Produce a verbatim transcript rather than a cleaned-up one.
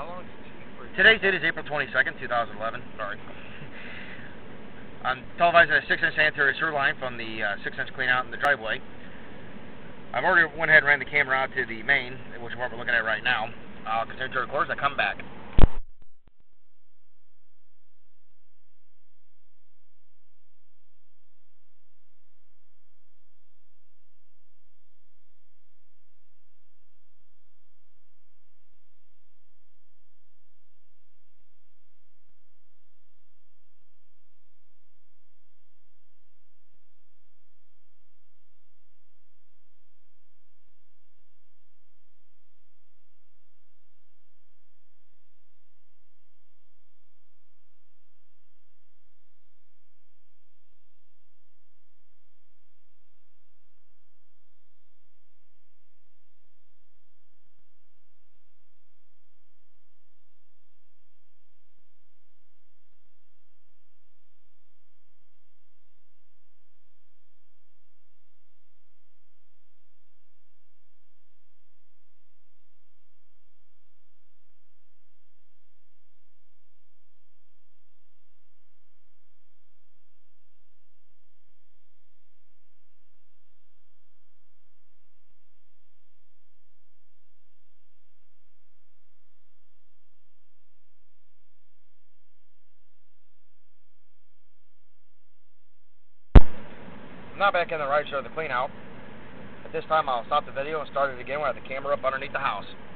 How long did you... Today's date is April twenty-second, two thousand eleven. Sorry. I'm televising a six inch sanitary sewer line from the uh, six inch clean out in the driveway. I've already went ahead and ran the camera out to the main, which is what we're looking at right now. I'll continue to record as I come back. I'm now back in the right show of the clean out. At this time I'll stop the video and start it again. We'll have the camera up underneath the house.